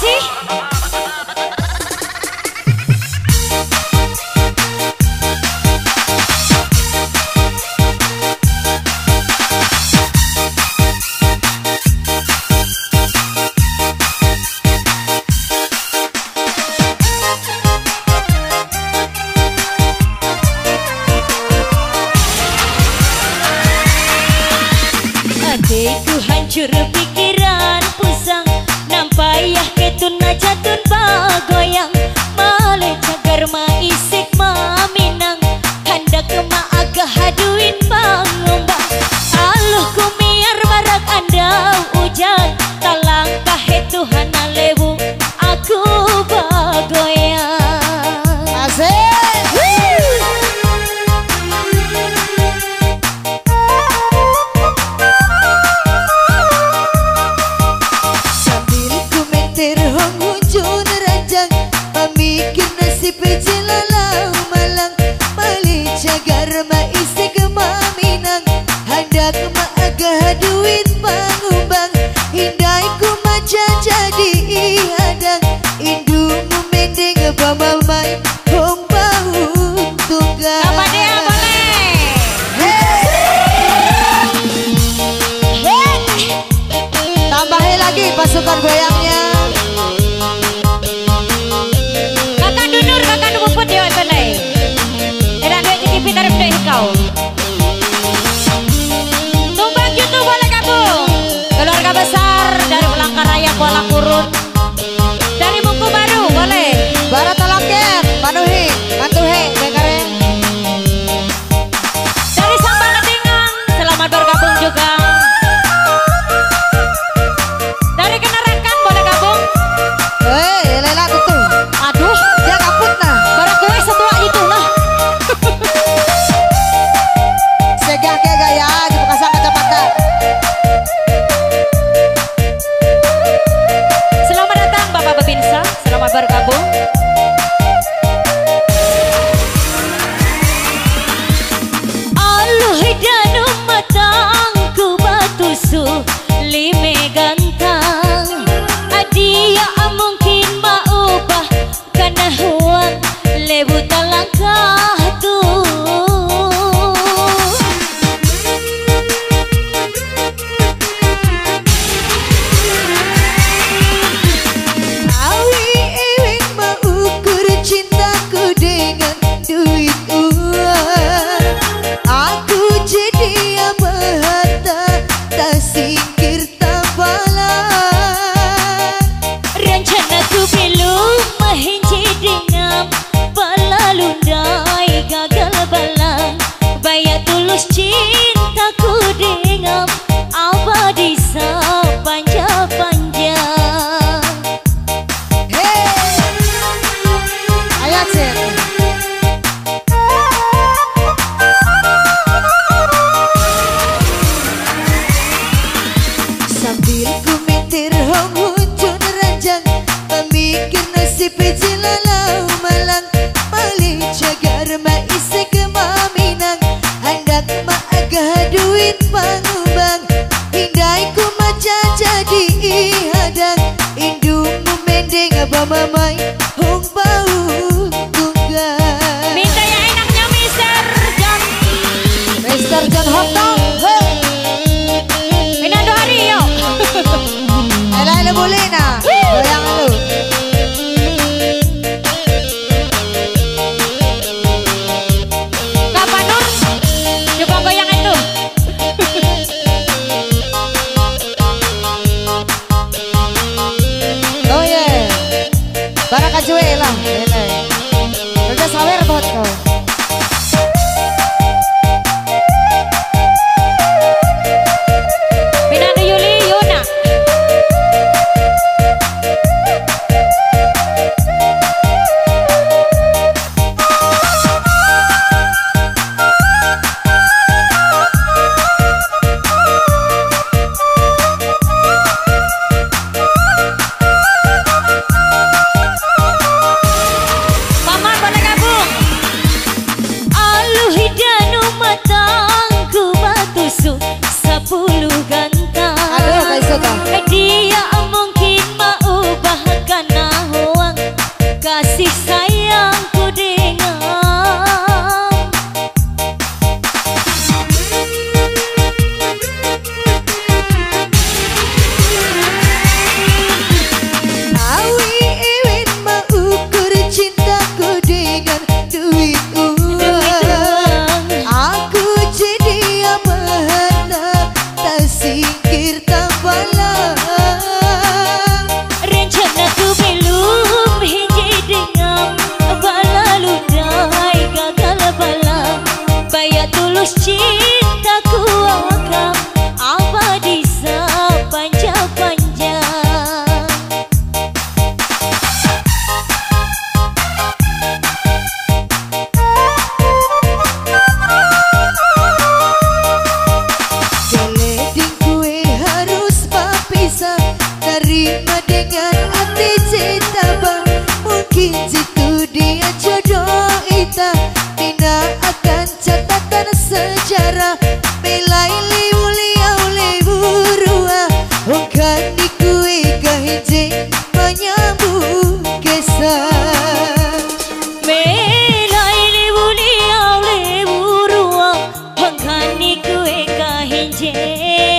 sih? Adikku hancur pikiran pusang, nampai yah ketun najatun bagoyang, male cagar ma isik ma minang, hendak ma agak haduin pangombang. Aluh kumiar barak andau hujan, talangkah he Tuhan alewu aku bagoyang. Asik. Mikir nasib jelalau malang, balik cagar ma isi kemaminang, hendak ma agak duit pangumbang, hindai ku maca jadi ihadang, indumu mending bamamai hong bau tunggal. Apa dia boleh? Tambahin lagi pasukan goyangnya. Kau tumbang YouTube boleh gabung, keluarga besar dari Pelangkaraya Kuala Kurun, dari Buku Baru boleh, Barat Talaket Manuhi Mantuhe Bengkaren, dari Sambal Ketingang selamat bergabung juga, dari Kenarakan boleh gabung. Lela tuh. Aduh Dia kaput nah. baru gue setua itu lah. Segah ke gaya di Bekasang Kecamatan. Selamat datang Bapak Babinsa, selamat bergabung. Aluh danu matangku batusu lime gantang, adia mungkin maubah karena huang lebu talangkah tuh. Cintaku dengan abadi sepanjang-panjang. Ayat sih. Sambil ku mikir hong huncun ranjang, memikir nasib jelalau malang, balik cagar ma isi kemaminang, hendak ma agak duit pangumbang, hindai ku maca jadi ihadang, indumu mending abamamai hong bau tunggal. Minta yang enaknya Mr. John, Mr. John Hotdog. Minando hari yuk. Ela boleh nah, goyang lu. Kapan Nur? Coba goyang itu. Oh yeah. mikir tambala. Rencanaku belum hiji dengan bala ludai gagal bala. Bayar tulus cintaku akan abadi sepanjang-panjang. Geleding kue harus berpisah, terima dengan hati cinta bang. Mungkin jitu dia jodoh ita, Nina akan catatan sejarah. Belai liu liau liu rua, bukan di kue kahijing menyambung kisah. Melai lebu liau lebu ruang, hangkani kue kahinje.